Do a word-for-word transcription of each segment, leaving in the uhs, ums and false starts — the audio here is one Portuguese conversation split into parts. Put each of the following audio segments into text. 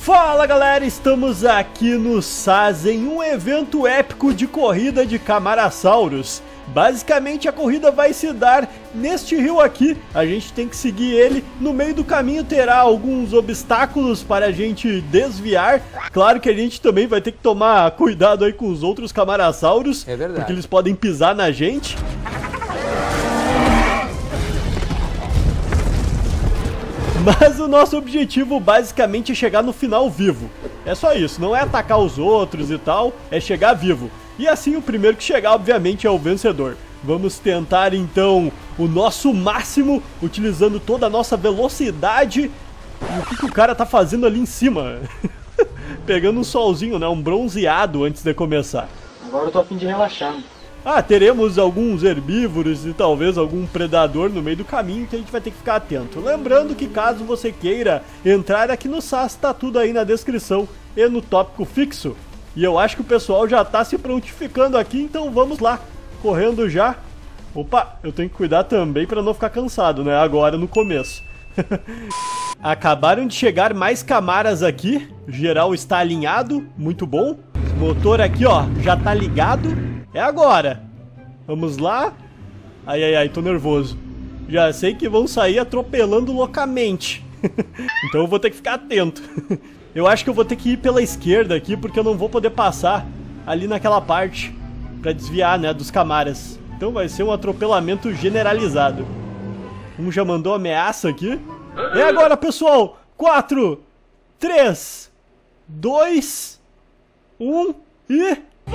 Fala galera, estamos aqui no S A S em um evento épico de corrida de Camarassauros. Basicamente a corrida vai se dar neste rio aqui, a gente tem que seguir ele, no meio do caminho terá alguns obstáculos para a gente desviar. Claro que a gente também vai ter que tomar cuidado aí com os outros Camarassauros, é verdade, porque eles podem pisar na gente. Mas o nosso objetivo basicamente é chegar no final vivo. É só isso, não é atacar os outros e tal, é chegar vivo. E assim o primeiro que chegar obviamente é o vencedor. Vamos tentar então o nosso máximo, utilizando toda a nossa velocidade. E o que, que o cara tá fazendo ali em cima? Pegando um solzinho, né? Um bronzeado antes de começar. Agora eu tô a fim de relaxar. Ah, teremos alguns herbívoros e talvez algum predador no meio do caminho que a gente vai ter que ficar atento. Lembrando que caso você queira entrar aqui no S A S, tá tudo aí na descrição e no tópico fixo. E eu acho que o pessoal já tá se prontificando aqui, então vamos lá, correndo já. Opa, eu tenho que cuidar também para não ficar cansado, né, agora no começo. Acabaram de chegar mais camaras aqui, geral está alinhado, muito bom. Motor aqui ó, já tá ligado. É agora. Vamos lá. Ai, ai, ai, tô nervoso. Já sei que vão sair atropelando loucamente. Então eu vou ter que ficar atento. Eu acho que eu vou ter que ir pela esquerda aqui, porque eu não vou poder passar ali naquela parte pra desviar, né, dos camaras. Então vai ser um atropelamento generalizado. Um já mandou ameaça aqui. É agora, pessoal. quatro, três, dois, um e...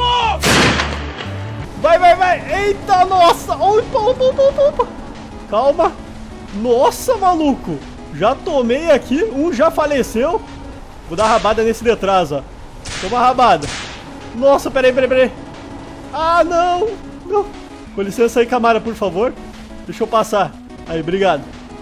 Vai, vai, vai! Eita, nossa! Opa, opa, opa, opa! Calma! Nossa, maluco! Já tomei aqui, um já faleceu. Vou dar rabada nesse detrás, ó. Toma rabada. Nossa, peraí, peraí, peraí. Ah, não! Não! Com licença aí, Camara, por favor. Deixa eu passar. Aí, obrigado.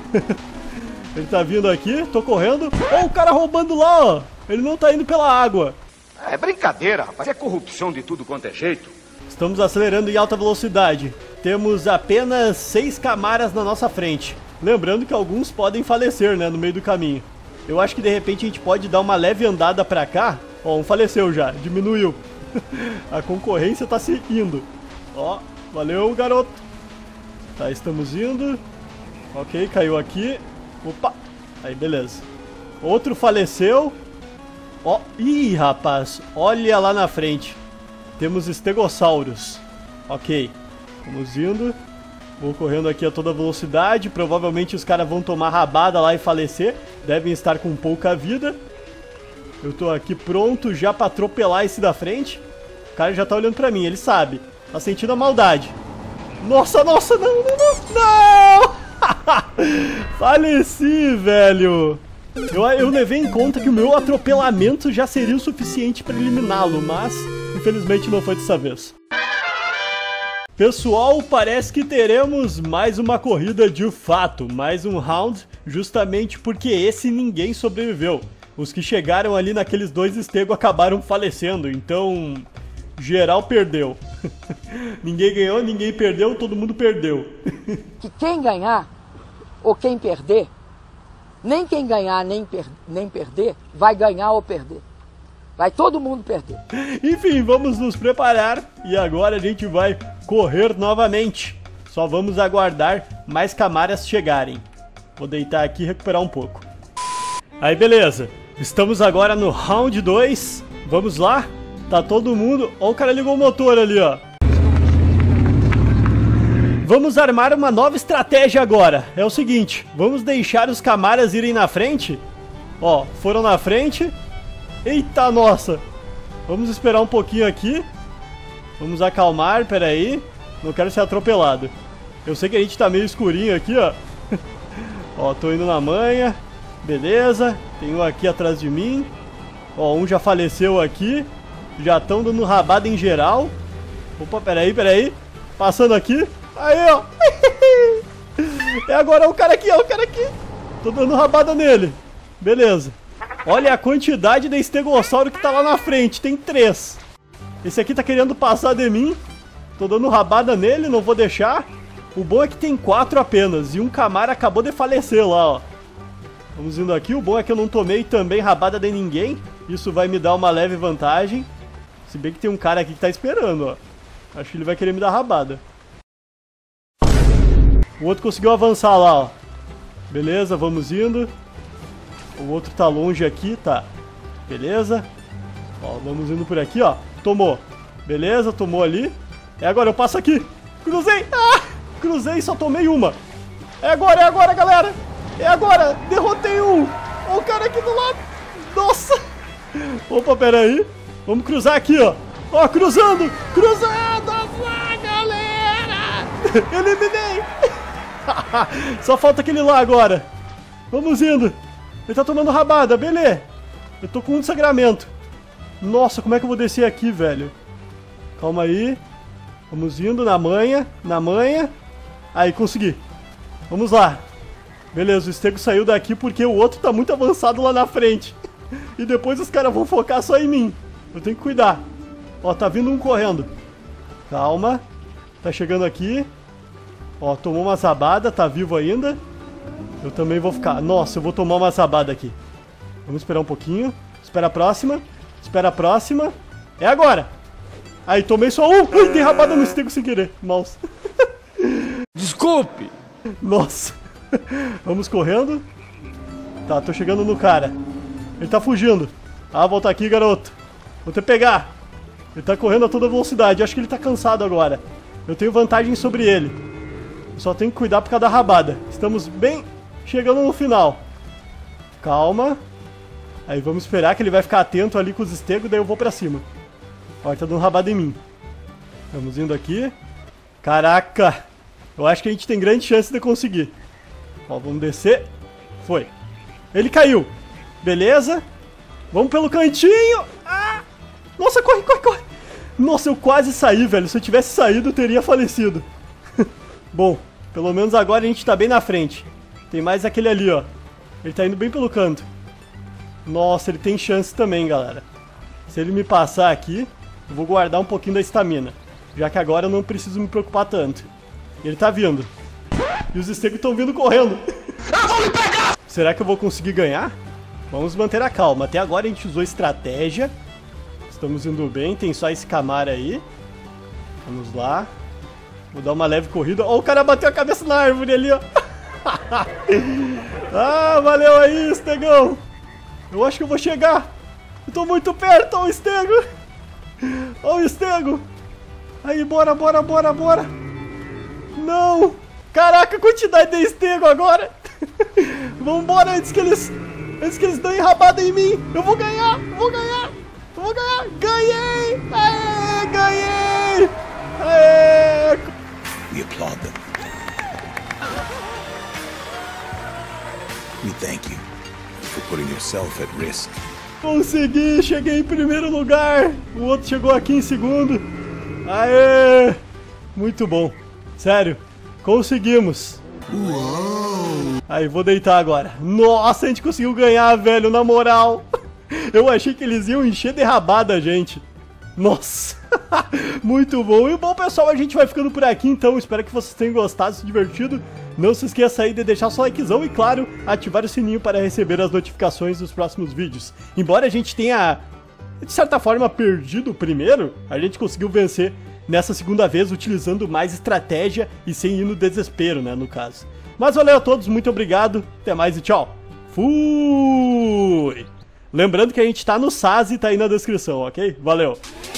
Ele tá vindo aqui, tô correndo. Ó, o cara roubando lá, ó. Ele não tá indo pela água. É brincadeira, rapaz. É corrupção de tudo quanto é jeito. Estamos acelerando em alta velocidade. Temos apenas seis camaras na nossa frente. Lembrando que alguns podem falecer, né, no meio do caminho. Eu acho que de repente a gente pode dar uma leve andada pra cá. Ó, um faleceu já, diminuiu. A concorrência tá se indo. Ó, valeu, garoto. Tá, estamos indo. Ok, caiu aqui. Opa, aí beleza. Outro faleceu. Ó, ih, rapaz, olha lá na frente. Temos estegossauros. Ok, vamos indo. Vou correndo aqui a toda velocidade. Provavelmente os caras vão tomar rabada lá e falecer. Devem estar com pouca vida. Eu tô aqui pronto já pra atropelar esse da frente. O cara já tá olhando pra mim, ele sabe. Tá sentindo a maldade. Nossa, nossa, não, não, não. Não! Faleci, velho. Eu, eu levei em conta que o meu atropelamento já seria o suficiente para eliminá-lo, mas infelizmente não foi dessa vez. Pessoal, parece que teremos mais uma corrida de fato, mais um round, justamente porque esse ninguém sobreviveu. Os que chegaram ali naqueles dois estegos acabaram falecendo, então geral perdeu. Ninguém ganhou, ninguém perdeu, todo mundo perdeu. Que quem ganhar ou quem perder, nem quem ganhar nem, per nem perder, vai ganhar ou perder. Vai todo mundo perder. Enfim, vamos nos preparar e agora a gente vai correr novamente. Só vamos aguardar mais camaras chegarem. Vou deitar aqui e recuperar um pouco. Aí, beleza. Estamos agora no round dois. Vamos lá. Tá todo mundo... Ó, o cara ligou o motor ali, ó. Vamos armar uma nova estratégia agora. É o seguinte, vamos deixar os camaras irem na frente. Ó, foram na frente. Eita, nossa. Vamos esperar um pouquinho aqui. Vamos acalmar, peraí. Não quero ser atropelado. Eu sei que a gente tá meio escurinho aqui, ó. Ó, tô indo na manha. Beleza. Tem um aqui atrás de mim. Ó, um já faleceu aqui. Já estão dando rabada em geral. Opa, peraí, peraí. Passando aqui. Aí, ó. É agora o cara aqui, ó. O cara aqui. Tô dando rabada nele. Beleza. Olha a quantidade de estegossauro que tá lá na frente. Tem três. Esse aqui tá querendo passar de mim. Tô dando rabada nele, não vou deixar. O bom é que tem quatro apenas. E um camara acabou de falecer lá, ó. Vamos indo aqui. O bom é que eu não tomei também rabada de ninguém. Isso vai me dar uma leve vantagem. Se bem que tem um cara aqui que tá esperando, ó. Acho que ele vai querer me dar rabada. O outro conseguiu avançar lá, ó. Beleza, vamos indo. O outro tá longe aqui, tá. Beleza. Ó, vamos indo por aqui, ó. Tomou. Beleza, tomou ali. É agora, eu passo aqui. Cruzei. Ah! Cruzei e só tomei uma. É agora, é agora, galera. É agora. Derrotei um. Ó o cara aqui do lado. Nossa. Opa, pera aí. Vamos cruzar aqui, ó. Ó, cruzando. Cruzando. Lá, galera. Eliminei. Só falta aquele lá agora. Vamos indo. Ele tá tomando rabada, beleza. Eu tô com um sangramento. Nossa, como é que eu vou descer aqui, velho? Calma aí. Vamos indo na manha. Na manha. Aí, consegui. Vamos lá. Beleza, o Stego saiu daqui porque o outro tá muito avançado lá na frente. E depois os caras vão focar só em mim. Eu tenho que cuidar. Ó, tá vindo um correndo. Calma. Tá chegando aqui. Ó, tomou uma sabada, tá vivo ainda. Eu também vou ficar... Nossa, eu vou tomar uma sabada aqui. Vamos esperar um pouquinho. Espera a próxima. Espera a próxima. É agora! Aí, tomei só um. Ui, dei rabada no Stego sem querer. Mouse. Desculpe! Nossa. Vamos correndo. Tá, tô chegando no cara. Ele tá fugindo. Ah, volta aqui, garoto. Vou te pegar. Ele tá correndo a toda velocidade. Acho que ele tá cansado agora. Eu tenho vantagem sobre ele. Só tenho que cuidar por causa da rabada. Estamos bem chegando no final. Calma. Aí vamos esperar que ele vai ficar atento ali com os estegos. Daí eu vou pra cima. Ó, ele tá dando rabada em mim. Vamos indo aqui. Caraca. Eu acho que a gente tem grande chance de conseguir. Ó, vamos descer. Foi. Ele caiu. Beleza. Vamos pelo cantinho. Ah! Nossa, corre, corre, corre. Nossa, eu quase saí, velho. Se eu tivesse saído, eu teria falecido. Bom, pelo menos agora a gente tá bem na frente. Tem mais aquele ali, ó. Ele tá indo bem pelo canto. Nossa, ele tem chance também, galera. Se ele me passar aqui, eu vou guardar um pouquinho da estamina. Já que agora eu não preciso me preocupar tanto. Ele tá vindo. E os estegos estão vindo correndo. Eu vou me pegar! Será que eu vou conseguir ganhar? Vamos manter a calma. Até agora a gente usou estratégia. Estamos indo bem. Tem só esse Camaro aí. Vamos lá. Vou dar uma leve corrida. Ó, o cara bateu a cabeça na árvore ali, ó. Ah, valeu aí, Estegão. Eu acho que eu vou chegar. Eu tô muito perto, ó o Stego. Ó o Stego. Aí, bora, bora, bora, bora. Não. Caraca, quantidade de Stego agora. Vambora antes que eles... Antes que eles dão enrabada em mim. Eu vou ganhar, vou ganhar. Eu vou ganhar. Ganhei. Aê, ganhei. Aê. We applaud them. We thank you for putting yourself at risk. Consegui, cheguei em primeiro lugar. O outro chegou aqui em segundo. Aê! Muito bom. Sério, conseguimos. Uou. Aí, vou deitar agora. Nossa, a gente conseguiu ganhar, velho, na moral. Eu achei que eles iam encher de rabada a gente. Nossa, muito bom. E bom, pessoal, a gente vai ficando por aqui, então. Espero que vocês tenham gostado, se divertido. Não se esqueça aí de deixar seu likezão e, claro, ativar o sininho para receber as notificações dos próximos vídeos. Embora a gente tenha, de certa forma, perdido o primeiro, a gente conseguiu vencer nessa segunda vez, utilizando mais estratégia e sem ir no desespero, né, no caso. Mas valeu a todos, muito obrigado, até mais e tchau. Fui! Lembrando que a gente tá no S A S e tá aí na descrição, ok? Valeu!